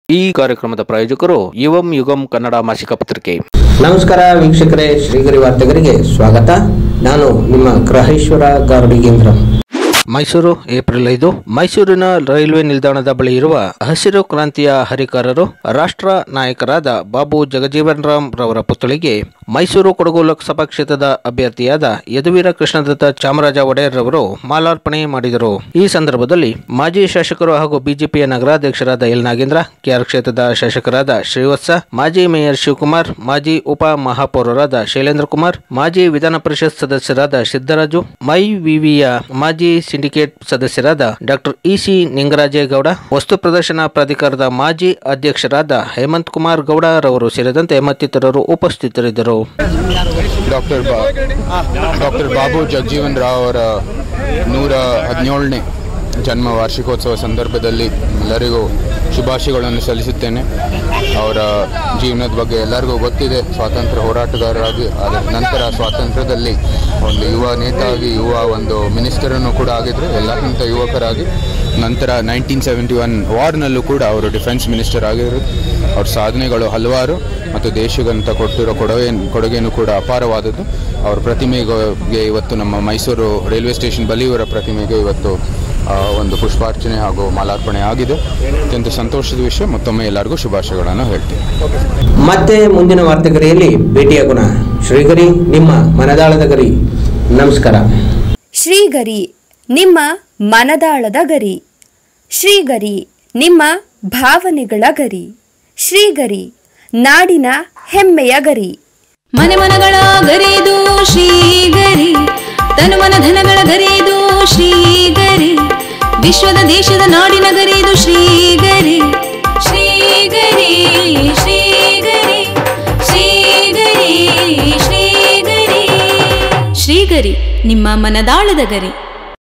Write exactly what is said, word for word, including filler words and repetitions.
ಈ ಕಾರ್ಯಕ್ರಮದ ಪ್ರಾಯೋಜಕರು ಯುವಂ ಯುಗಂ ಕನ್ನಡ ಮಾಸಿಕ ಪತ್ರಿಕೆ. ನಮಸ್ಕಾರ ವೀಕ್ಷಕರೇ, ಶ್ರೀಗರಿ ವಾರ್ತೆಗರಿಗೆ ಸ್ವಾಗತ. ನಾನು ನಿಮ್ಮ ಗ್ರಹೇಶ್ವರ ಗಾರ್ಡಿಗೇಂದ್ರ. ಮೈಸೂರು ಏಪ್ರಿಲ್ ಐದು. ಮೈಸೂರಿನ ರೈಲ್ವೆ ನಿಲ್ದಾಣದ ಬಳಿ ಇರುವ ಹಸಿರು ಕ್ರಾಂತಿಯ ಹರಿಕಾರರು ರಾಷ್ಟ್ರ ನಾಯಕರಾದ ಬಾಬು ಜಗಜೀವನ್ ರಾಮ್ ರವರ ಪುತ್ಥಳಿಗೆ ಮೈಸೂರು ಕೊಡಗು ಲೋಕಸಭಾ ಕ್ಷೇತ್ರದ ಅಭ್ಯರ್ಥಿಯಾದ ಯದುವೀರ ಕೃಷ್ಣದತ್ತ ಚಾಮರಾಜ ಒಡೆಯರ್ ರವರು ಮಾಲಾರ್ಪಣೆ ಮಾಡಿದರು. ಈ ಸಂದರ್ಭದಲ್ಲಿ ಮಾಜಿ ಶಾಸಕರು ಹಾಗೂ ಬಿಜೆಪಿಯ ನಗರಾಧ್ಯಕ್ಷರಾದ ಎಲ್ ನಾಗೇಂದ್ರ, ಕೆಆರ್ ಕ್ಷೇತ್ರದ ಶಾಸಕರಾದ ಶ್ರೀವತ್ಸ, ಮಾಜಿ ಮೇಯರ್ ಶಿವಕುಮಾರ್, ಮಾಜಿ ಉಪ ಮಹಾಪೌರರಾದ ಶೈಲೇಂದ್ರ ಕುಮಾರ್, ಮಾಜಿ ವಿಧಾನ ಪರಿಷತ್ ಸದಸ್ಯರಾದ ಸಿದ್ದರಾಜು, ಮೈ ವಿವಿಯ ಮಾಜಿ ಸಿಂಡಿಕೇಟ್ ಸದಸ್ಯರಾದ ಡಾಕ್ಟರ್ ಇಸಿ ನಿಂಗರಾಜೇಗೌಡ, ವಸ್ತು ಪ್ರದರ್ಶನ ಪ್ರಾಧಿಕಾರದ ಮಾಜಿ ಅಧ್ಯಕ್ಷರಾದ ಹೇಮಂತ್ ಕುಮಾರ್ ಗೌಡ ರವರು ಸೇರಿದಂತೆ ಮತ್ತಿತರರು ಉಪಸ್ಥಿತರಿದ್ದರು. ಡಾಕ್ಟರ್ ಡಾಕ್ಟರ್ ಬಾಬು ಜಗಜೀವನ್ ರಾವ್ ಅವರ ನೂರ ಹದಿನೇಳನೇ ಜನ್ಮ ವಾರ್ಷಿಕೋತ್ಸವ ಸಂದರ್ಭದಲ್ಲಿ ಎಲ್ಲರಿಗೂ ಶುಭಾಶಯಗಳನ್ನು ಸಲ್ಲಿಸುತ್ತೇನೆ. ಅವರ ಜೀವನದ ಬಗ್ಗೆ ಎಲ್ಲರಿಗೂ ಗೊತ್ತಿದೆ. ಸ್ವಾತಂತ್ರ್ಯ ಹೋರಾಟಗಾರರಾಗಿ, ಅದರ ನಂತರ ಸ್ವಾತಂತ್ರ್ಯದಲ್ಲಿ ಒಂದು ಯುವ ನೇತಾಗಿ, ಯುವ ಒಂದು ಮಿನಿಸ್ಟರನ್ನು ಕೂಡ ಆಗಿದ್ದರು. ಎಲ್ಲಕ್ಕಿಂತ ಯುವಕರಾಗಿ ನಂತರ ನೈನ್ಟೀನ್ ಸೆವೆಂಟಿ ಒನ್ ವಾರ್ನಲ್ಲೂ ಕೂಡ ಅವರು ಡಿಫೆನ್ಸ್ ಮಿನಿಸ್ಟರ್ ಆಗಿದ್ರು. ಅವ್ರ ಸಾಧನೆಗಳು ಹಲವಾರು ಮತ್ತು ದೇಶಕ್ಕಂತ ಕೊಟ್ಟಿರೋ ಕೊಡುಗೆ ಕೊಡುಗೆನೂ ಕೂಡ ಅಪಾರವಾದದ್ದು. ಅವರ ಪ್ರತಿಮೆಗೆ ಇವತ್ತು ನಮ್ಮ ಮೈಸೂರು ರೈಲ್ವೆ ಸ್ಟೇಷನ್ ಬಳಿ ಇವರ ಪ್ರತಿಮೆಗೆ ಇವತ್ತು ಒಂದು ಪುಷ್ಪಾರ್ಚನೆ ಹಾಗೂ ಮಾಲಾರ್ಪಣೆ ಆಗಿದೆ. ಅತ್ಯಂತ ಸಂತೋಷದ ವಿಷಯ. ಮತ್ತೊಮ್ಮೆ ಎಲ್ಲರಿಗೂ ಶುಭಾಶಯಗಳನ್ನು ಹೇಳ್ತೀನಿ. ಮತ್ತೆ ಮುಂದಿನ ವಾರ್ತೆಗರಿಯಲ್ಲಿ ಭೇಟಿಯಾಗೋಣ. ಶ್ರೀಗರಿ, ನಿಮ್ಮ ಮನದಾಳದ ಗರಿ. ನಮಸ್ಕಾರ. ಶ್ರೀಗರಿ, ನಿಮ್ಮ ಮನದಾಳದ ಗರಿ. ಶ್ರೀಗರಿ, ನಿಮ್ಮ ಭಾವನೆಗಳ ಗರಿ. ಶ್ರೀಗರಿ, ನಾಡಿನ ಹೆಮ್ಮೆಯ ಗರಿ. ಮನೆ ಮನಗಳ ಗರಿದು ಶ್ರೀಗರಿ, ತನು ಮನ ಧನಗಳ ಗರಿದು ಶ್ರೀಗರಿ, ವಿಶ್ವದ ದೇಶದ ನಾಡಿನ ಗರಿದು ಶ್ರೀಗರಿ. ಶ್ರೀಗರಿ ಶ್ರೀಗರಿ ಶ್ರೀಗರಿ ಶ್ರೀಗರಿ ಶ್ರೀಗರಿ, ನಿಮ್ಮ ಮನದಾಳದ ಗರಿ.